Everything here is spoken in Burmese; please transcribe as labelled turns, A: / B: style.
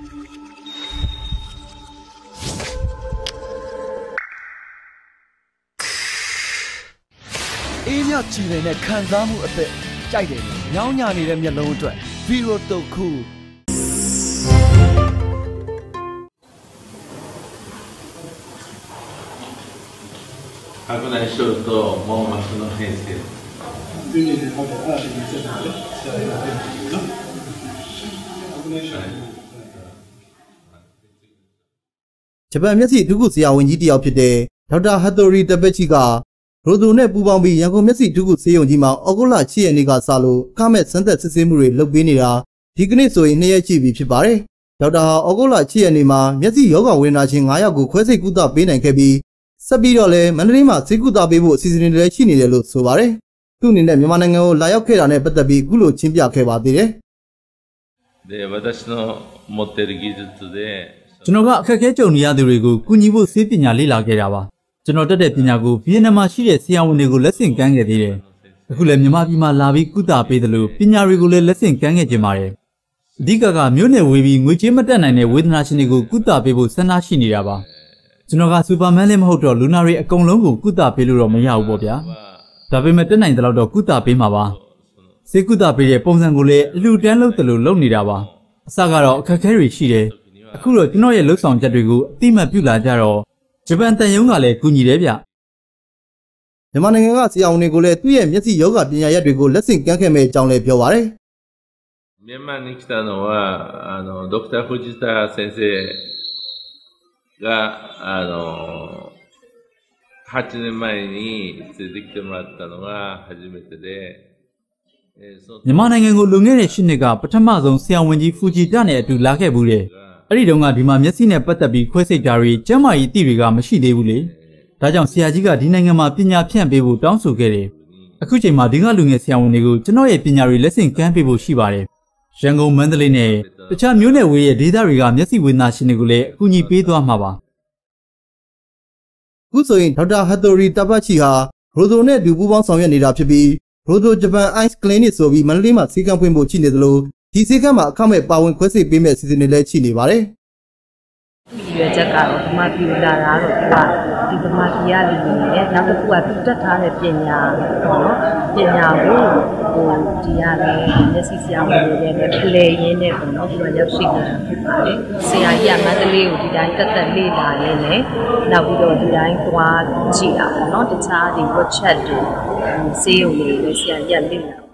A: အေးမြကြည်နေတဲ့ခံစားမှုအသက်ကြိုက်တယ်ညောင်းညာနေတဲ့မျက်လုံးအတွက်ဗီရိုတုတ်ခု
B: Ako na scelto Moma sono Hensi.
C: Quindi Japan မျက်စိဒုက္ခဆရာဝန်ကြီးတယောက်ဖြစ်တဲ့ဒေါက်တာဟတ်တိုရီတပက်ချီကရိုဒိုနဲ့ပူးပေါင်းပြီးရန်ကုန်မျက်စိဒုက္ခဆေးရုံကြီးမှာဩဂုတ်လ 6 ရက်နေ့ကစလို့အခမဲ့စမ်းသပ်စစ်ဆေးမှုတွေလုပ်ပေးနေတာဒီကနေ့ဆိုရင်2ရက်ရှိပြီဖြစ်ပါတယ်။ဒေါက်တာဟာဩဂုတ်လ 6 ရက်နေ့မှာမျက်စိရောဂါဝေဒနာရှင်9ယောက်ကိုခွဲစိတ်ကုသပေးနိုင်ခဲ့ပြီးဆက်ပြီးတော့လည်းမန္တလေးမှာဆေးကုသပေးဖို့အစီအစဉ်တွေလည်းရှိနေတယ်လို့ဆိုပါတယ်။သူ့အနေနဲ့မြန်မာနိုင်ငံကိုလာရောက်ခဲ့တာနဲ့ပတ်သက်ပြီးအခုလိုချင်းပြခဲ့ပါသေးတယ်
B: ။で、私の持っている技術で
D: ကျွန်တော်ကအခက်အခဲကြုံနေရသူတွေကိုကူညီဖို့ဆေးပညာလေ့လာခဲ့တာပါကျွန်တော်တက်တဲ့ပညာကိုဗီယက်နမ်မှာရှိတဲ့ဆရာဝန်တွေကိုလက်ဆင့်ကမ်းခဲ့သေးတယ်အခုလည်းမြန်မာပြည်မှာလာပြီးကုသပေးတယ်လို့ပညာတွေကိုလည်းလက်ဆင့်ကမ်းခဲ့ကြပါတယ်အဓိကမြို့နယ်ဝေးပြီးငွေကြေးမတက်နိုင်တဲ့ဝေဒနာရှင်တွေကိုကုသပေးဖို့ဆန္ဒရှိနေတာပါကျွန်တော်ကစူပါမန်လည်းမဟုတ်တော့လူနာတွေအကုန်လုံးကိုကုသပေးလို့တော့မရဘူးပေါ့ဗျာဒါပေမဲ့တက်နိုင်တဲ့လောက်တော့ကုသပေးမှာပါဆေးကုသပေးတဲ့ပုံစံကိုလည်းအလှူဒန်းလုပ်တယ်လို့လုပ်နေတာပါအစကတော့အခက်အခဲတွေရှိတယ်အခုတော့ကျွန်တော်ရဲ့လှုပ်ဆောင်ချက်တွေကိုအတိမတ်ပြုလာကြတော့ဂျပန်တန်ယုံကလည်းကူညီတယ်ဗျ
C: မြန်မာနိုင်ငံကဆရာဝန်တွေကိုလည်းသူ့ရဲ့မျက်စိယောဂပညာရပ်တွေကိုလက်ဆင့်ကမ်းခဲ့မဲ့အကြောင်းလည်းပြောပါတယ်
B: မြန်မာに来たのはドクター藤田先生が8年前に連れてきてもらったのが初めてで
D: မြန်မာနိုင်ငံကိုလွန်ခဲ့တဲ့8နှစ်ကပထမဆုံးဆရာဝန်ကြီးဖူဂျီတာနဲ့အတူလာခဲ့ဘူးတယ်အဲ့ဒီတုန်းကဒီမှာမျက်စိနဲ့ပတ်သက်ပြီးခွဲစိတ်တာတွေကျန်းမာရေးအသည့်တွေကမရှိသေးဘူးလေဒါကြောင့်ဆရာကြီးကဒီနိုင်ငံမှာပညာဖြန့်ပေးဖို့တောင်းဆိုခဲ့တယ်အခုချိန်မှာဒီကလူငယ်ဆရာဝန်တွေကိုကျွန်တော်ရဲ့ပညာတွေလက်ဆင့်ကမ်းပေးဖို့ရှိပါတယ်ရန်ကုန်မန္တလေးနဲ့တခြားမြို့နယ်ဝေးရဲ့ဒေသတွေကမျက်စိဝေဒနာရှင်တွေကိုလည်းအကူအညီပေးသွားမှာပါ
C: ခုဆိုရင်ဒေါက်တာဟတ်တိုရီတပတ်ချီဟာရိုဒိုနဲ့အတူပူးပေါင်းဆောင်ရွက်နေတာဖြစ်ပြီးရိုဒိုဂျပန်အိုက်စ်ကလင်းနစ်ဆိုပြီးမန္တလေးမှာဆေးကမ်းဖွင့်ဖို့ရှိနေသလိုဒီဆေးကမ်းမှာအခမဲ့ပါဝင်ခွဲစိတ်ပေးမဲ့အစီအစဉ်တွေလည်းရှိနေပါတယ်
E: ရွယ်ချက်ကတော့ဗမာပြည်လာတာတော့ဒီဗမာပြည်ရလူတွေနဲ့နောက်တစ်ခုကသူတက်ထားတဲ့ပညာပေါ့နော်ပညာကိုဒီရလည်းမျက်စိဆရာဝန်တွေနဲ့ဖလှယ်ရင်းနဲ့ပေါ့နော်ဒီမှာရောက်ရှိနေတာဖြစ်ပါတယ်ဆရာကြီးကမန္တလေးကိုဒီတိုင်းတက်လေ့လာရင်းနဲ့နောက်ပြီးတော့ဒီတိုင်းသွားကြည့်တာပေါ့နော်တခြားဒီ workshop တွေဆေးရုံတွေလည်းဆရာကြီးကလေ့လာ